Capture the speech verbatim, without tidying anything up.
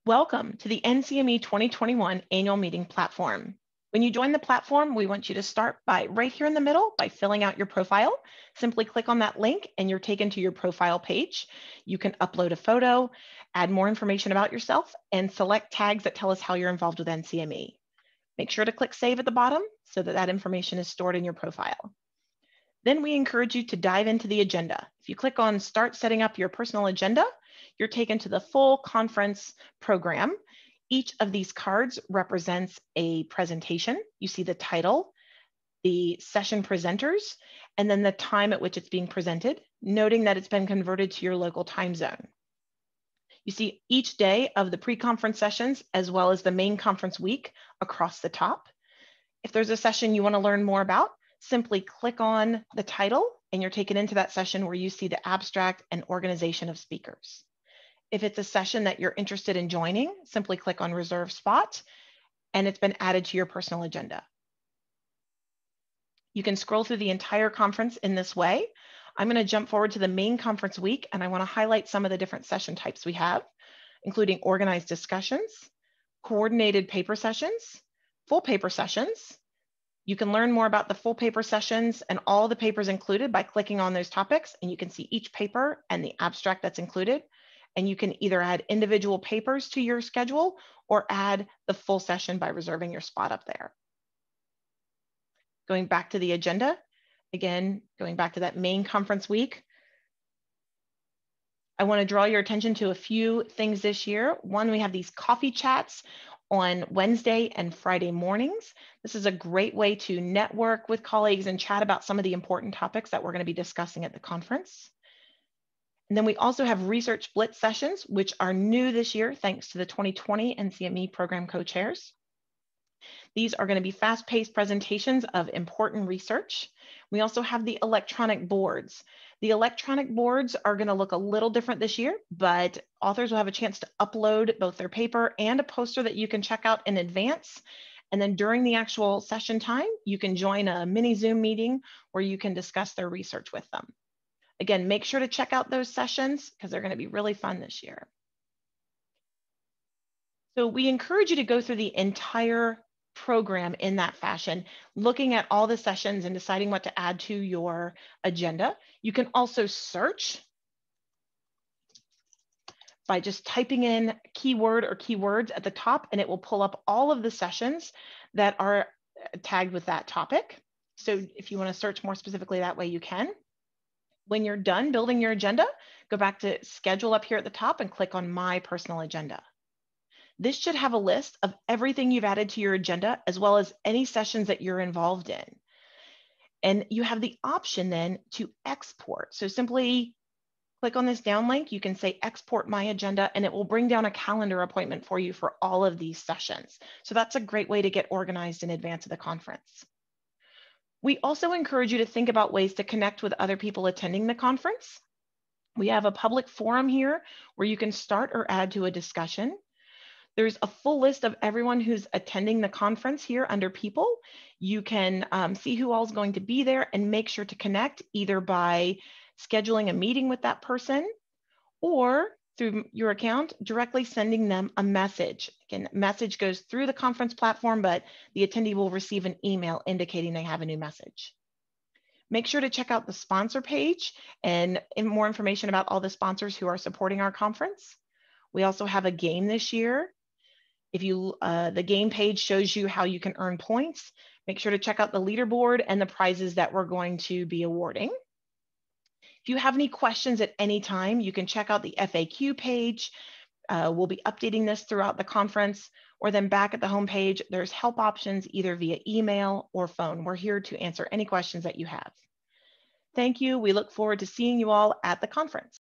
Welcome to the N C M E twenty twenty-one annual meeting platform. When you join the platform, we want you to start by right here in the middle by filling out your profile. Simply click on that link and you're taken to your profile page. You can upload a photo, add more information about yourself, and select tags that tell us how you're involved with N C M E. Make sure to click save at the bottom so that that information is stored in your profile. Then we encourage you to dive into the agenda. If you click on start setting up your personal agenda, you're taken to the full conference program. Each of these cards represents a presentation. You see the title, the session presenters, and then the time at which it's being presented, noting that it's been converted to your local time zone. You see each day of the pre-conference sessions as well as the main conference week across the top. If there's a session you want to learn more about, simply click on the title and you're taken into that session where you see the abstract and organization of speakers. If it's a session that you're interested in joining, simply click on reserve spot and it's been added to your personal agenda. You can scroll through the entire conference in this way. I'm going to jump forward to the main conference week and I want to highlight some of the different session types we have, including organized discussions, coordinated paper sessions, full paper sessions. You can learn more about the full paper sessions and all the papers included by clicking on those topics, and you can see each paper and the abstract that's included. And you can either add individual papers to your schedule or add the full session by reserving your spot up there. Going back to the agenda, again, going back to that main conference week, I want to draw your attention to a few things this year. One, we have these coffee chats on Wednesday and Friday mornings. This is a great way to network with colleagues and chat about some of the important topics that we're going to be discussing at the conference. And then we also have research blitz sessions, which are new this year, thanks to the twenty twenty N C M E program co-chairs. These are going to be fast-paced presentations of important research. We also have the electronic boards. The electronic boards are going to look a little different this year, but authors will have a chance to upload both their paper and a poster that you can check out in advance. And then during the actual session time, you can join a mini Zoom meeting where you can discuss their research with them. Again, make sure to check out those sessions because they're going to be really fun this year. So we encourage you to go through the entire program in that fashion, looking at all the sessions and deciding what to add to your agenda. You can also search by just typing in keyword or keywords at the top, and it will pull up all of the sessions that are tagged with that topic. So if you want to search more specifically that way, you can. When you're done building your agenda, go back to schedule up here at the top and click on my personal agenda. This should have a list of everything you've added to your agenda, as well as any sessions that you're involved in. And you have the option then to export. So simply click on this down link. You can say export my agenda, and it will bring down a calendar appointment for you for all of these sessions. So that's a great way to get organized in advance of the conference. We also encourage you to think about ways to connect with other people attending the conference. We have a public forum here where you can start or add to a discussion. There's a full list of everyone who's attending the conference here under people. You can um, see who all is going to be there and make sure to connect either by scheduling a meeting with that person or through your account, directly sending them a message. Again, message goes through the conference platform, but the attendee will receive an email indicating they have a new message. Make sure to check out the sponsor page and more information about all the sponsors who are supporting our conference. We also have a game this year. If you, uh, the game page shows you how you can earn points. Make sure to check out the leaderboard and the prizes that we're going to be awarding. If you have any questions at any time, you can check out the F A Q page. Uh, we'll be updating this throughout the conference, or then back at the homepage, there's help options either via email or phone. We're here to answer any questions that you have. Thank you. We look forward to seeing you all at the conference.